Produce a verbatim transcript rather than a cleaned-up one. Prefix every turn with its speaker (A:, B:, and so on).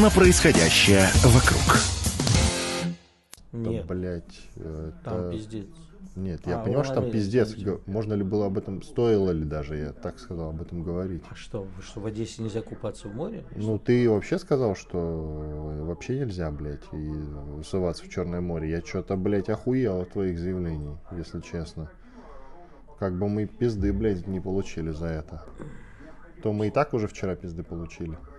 A: на происходящее вокруг.
B: Нет,
C: да, блядь, это...
B: там пиздец.
C: Нет, я
B: А,
C: понимаю, что там
B: Лоновец,
C: пиздец.
B: там-
C: Можно ли было об этом, стоило ли даже, я так сказал, об этом говорить?
B: А что, что в Одессе нельзя купаться в море?
C: Ну, ты вообще сказал, что вообще нельзя, блядь, и суваться в Черное море. Я что-то, блядь, охуел от твоих заявлений, если честно. Как бы мы пизды, блядь, не получили за это. То мы и так уже вчера пизды получили.